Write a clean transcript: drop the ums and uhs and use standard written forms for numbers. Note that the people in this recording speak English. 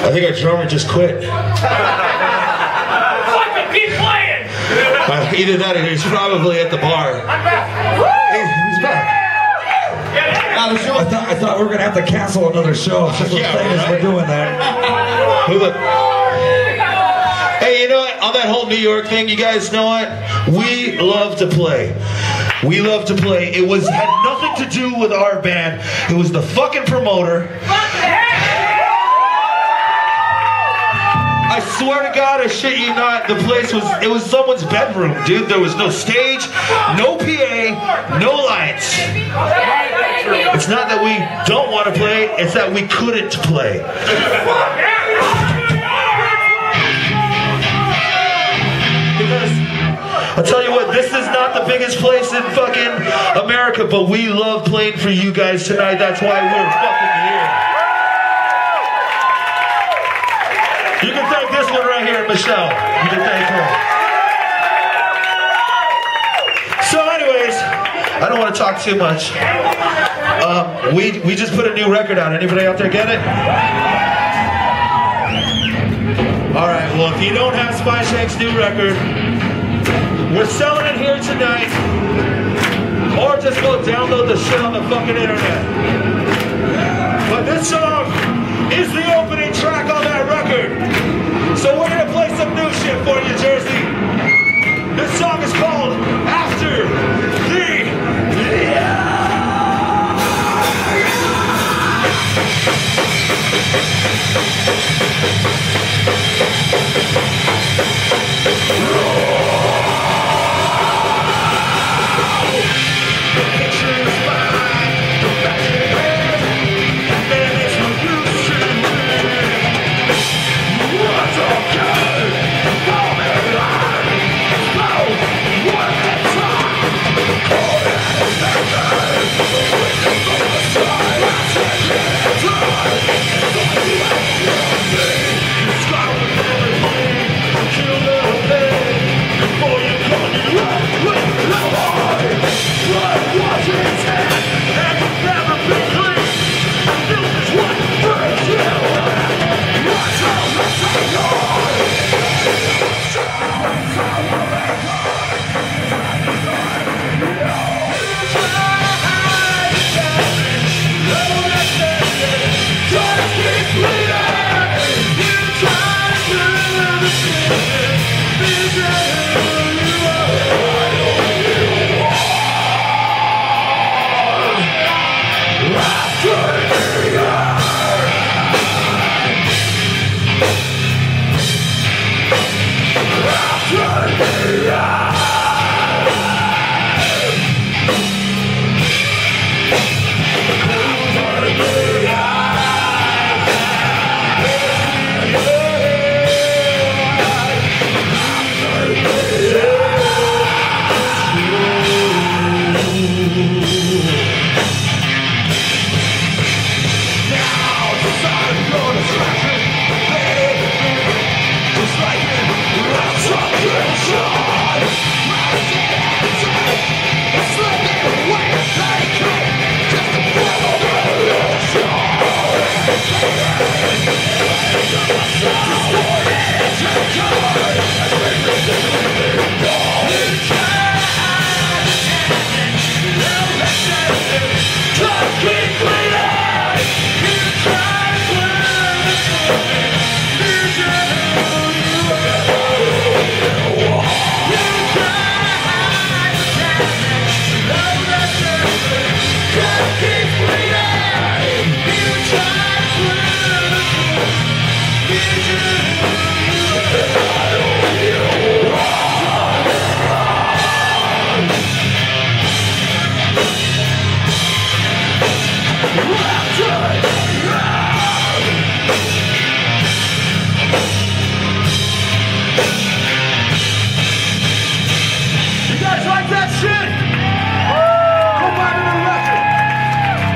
I think our drummer just quit. Fucking keep playing! Either that or he's probably at the bar. I'm back! He's back. I thought we were gonna have to cancel another show. Just the thing is we're doing that. Hey, you know what? On that whole New York thing, you guys know what? We love to play. We love to play. It had nothing to do with our band. It was the fucking promoter. I swear to God, I shit you not, it was someone's bedroom, dude. There was no stage, no PA, no lights. It's not that we don't want to play, it's that we couldn't play. Because, I'll tell you what, this is not the biggest place in fucking America, but we love playing for you guys tonight. That's why we're fucking here. You can thank this one right here, Michelle. You can thank her. So anyways, I don't want to talk too much. We just put a new record out. Anybody out there get it? Alright, well if you don't have Spineshank's new record, we're selling it here tonight. Or just go download the shit on the fucking internet. But this song is the opening track on that record. So we're gonna play some new shit for you, Jersey. This song is called After the You guys like that shit?